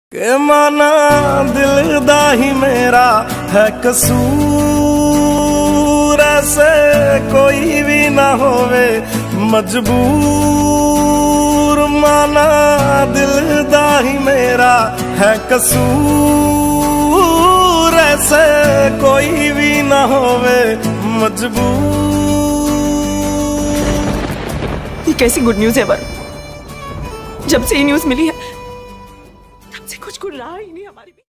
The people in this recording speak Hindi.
के माना दिल दा ही मेरा है कसूर, ऐसे कोई भी ना होवे मजबूर। माना दिल दा ही मेरा है कसूर, ऐसे कोई भी ना होवे मजबूर। ये कैसी गुड न्यूज है वरुण? जब से ये न्यूज मिली है